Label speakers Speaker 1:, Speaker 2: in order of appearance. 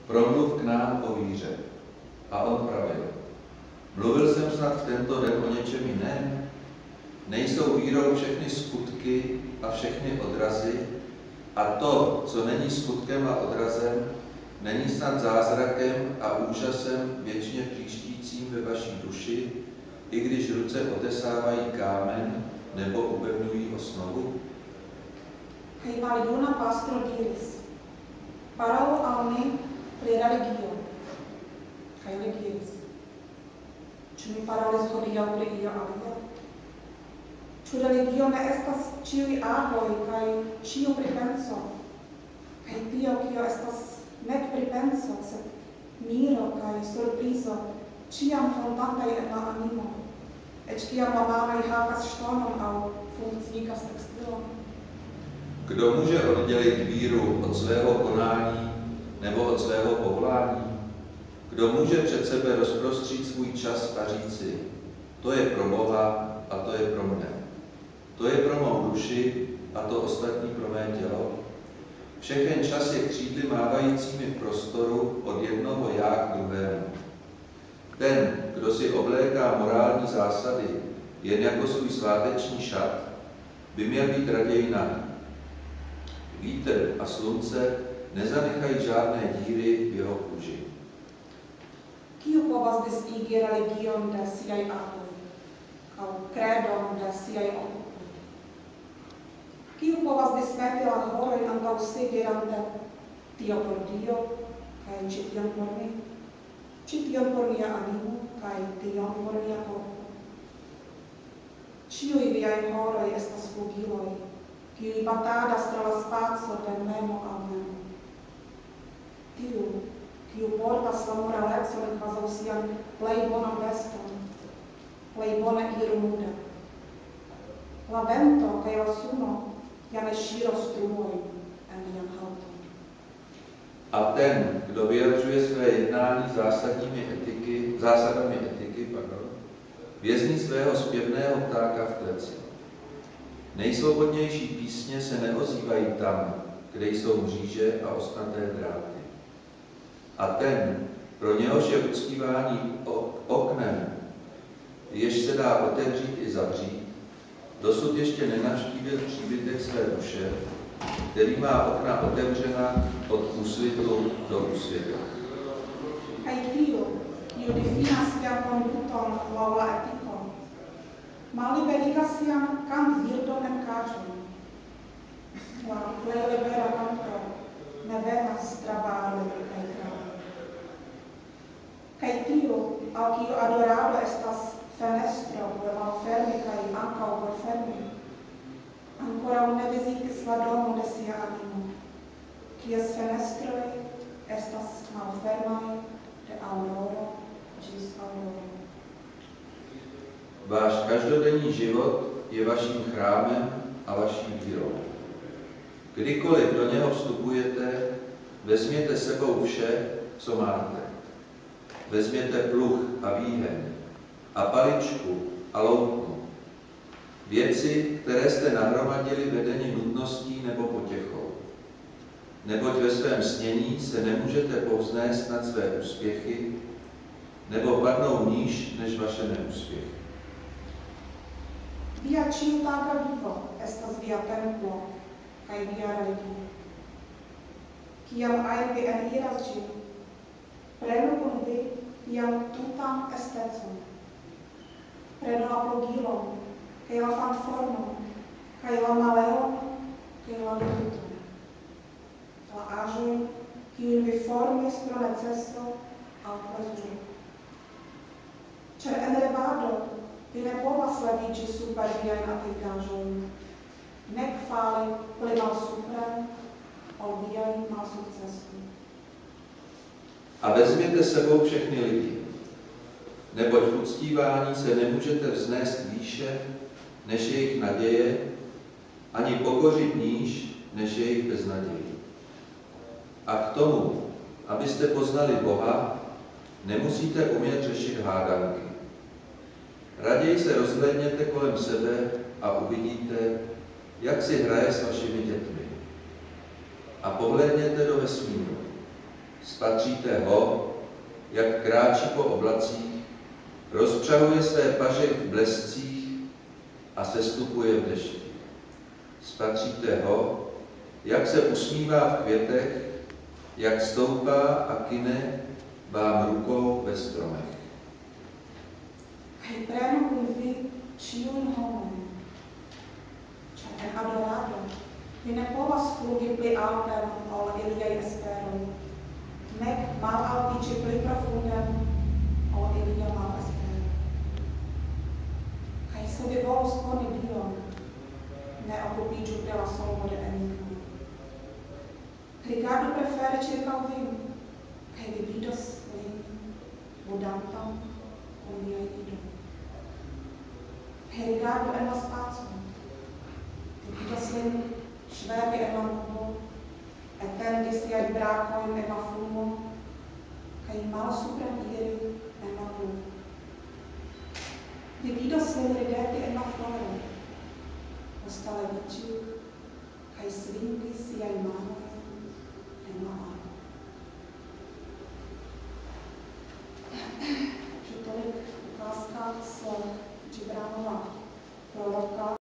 Speaker 1: promluv k nám o víře. A on pravil, mluvil jsem snad v tento den o něčem jiném? Nejsou vírou všechny skutky a všechny odrazy, a to, co není skutkem a odrazem, není snad zázrakem a úžasem věčně příštícím ve vaší duši, i když ruce otesávají kámen nebo upevňují osnovu?
Speaker 2: Kaj valiuna pastro diris, paralo alni pri religio, kaj legis. Ĉu mi parolis hodiaŭ pri io alia? Ĉu religio ne estas ĉiuj agoj kaj ĉiu pripenso, kaj tio, kio estas nek pripenso, sed miro kaj surprizo, ĉiam fondataj en la animo, eĉ kiam la manoj havas ŝtonon aŭ funkciigas tekstilon?
Speaker 1: Kdo může oddělit víru od svého konání nebo od svého povolání? Kdo může před sebe rozprostřít svůj čas a říci, to je pro Boha a to je pro mne. To je pro mou duši a to ostatní pro mé tělo? Všechen čas je křídly mávajícími v prostoru od jednoho já k druhému. Ten, kdo si obléká morální zásady jen jako svůj sváteční šat, by měl být raději nahý. Vítr a slunce nezanechají žádné díry v jeho kůži.
Speaker 2: Kiu povas disigi religion de siaj agoj, aŭ kredon de siaj okupoj? Kiu povas dismeti la horojn antaŭ si dirante, tio por Dio, kaj ĉi tion por mi, ĉi tion por mia animo, kaj tion por mia korpo? Ĉiuj viaj horoj estas flugiloj, kiuj batadas tra la spaco de memo al memo. Tiu, kiu portas la moralecon kvazaŭ sian plej bonan veston, plej bone iru nuda. La vento kaj la suno ja ne ŝiros truojn en lian haŭton.
Speaker 1: A ten, kdo vyjadřuje své jednání zásadami etiky, vězní svého zpěvného ptáka v kleci. Nejsvobodnější písně se neozývají tam, kde jsou mříže a ostnaté dráty. A ten, pro něhož je uctívání oknem, jež se dá otevřít i zavřít, dosud ještě nenavštívil příbytek své duše, který má okna otevřena od úsvitu do úsvitu.
Speaker 2: Kaj tiu, kiu difinas sian konduton laŭ la etiko, malliberigas sian kantbirdon en kaĝon. La plej libera kanto ne venas tra baroj kaj kravoj. Kaj tiu, al kiu adorado estas fenestro por malfermi kaj ankaŭ por fermi, ankoraŭ ne vizitis la domo de sia animo, kies fenestroj estas malfermaj de aŭroro ĝis aŭroro.
Speaker 1: Váš každodenní život je vaším chrámem a vaší vírou. Kdykoliv do něho vstupujete, vezměte sebou vše, co máte. Vezměte pluh a výheň, a paličku a loutku. Věci, které jste nahromadili vedeni nutností nebo potěchou. Neboť ve svém snění se nemůžete povznést nad své úspěchy, nebo padnou níž než vaše neúspěchy.
Speaker 2: Via ĉiutaga vivo estas via templo kaj via religio. Kiam ajn vi eniras ĝin, prenu kun vi vian tutan estecon. Prenu la flugilon kaj la fanformon kaj la maleon kaj la luton. La aĵojn, kiujn vi formis pro neceso aŭ plezuro. Ĉar en revado vi ne povas leviĝi super viajn atingaĵojn, nek fali pli malsupren ol viaj malsukcesoj.
Speaker 1: A vezměte sebou všechny lidi, neboť v uctívání se nemůžete vznést výše, než jejich naděje, ani pokořit níž, než jejich beznaději. A k tomu, abyste poznali Boha, nemusíte umět řešit hádanky. Raději se rozhlédněte kolem sebe a uvidíte, jak si hraje s vašimi dětmi. A pohlédněte do vesmíru. Spatříte ho, jak kráčí po oblacích, rozpřahuje své paže v blescích a sestupuje v dešti. Spatříte ho, jak se usmívá v květech, jak stoupá a kyne vám rukou ve stromech.
Speaker 2: Hai preno cum vi cium homem, cioè è adorato, vi ne povas flugi pli altem ol iliai esperum, nec mal altici pli profundem ol ilia mal esperum. Kai se vi volus coni Dion, ne occupigiu per la solvo de enigma. Rigardu prefere circa vin, kai vi vidos lin ludantam cum liai idoli. Rigardu en la spazio, vi vidos lin svedi en la nubo, etendi siai brakojn en la fumo, kai malsupren iri en la pluvo. Vi vidos lin rideti en la floro, posta leviĝi kaj svingi siajn manojn en la aro. Že tolik ukázka z Gibranova proroka.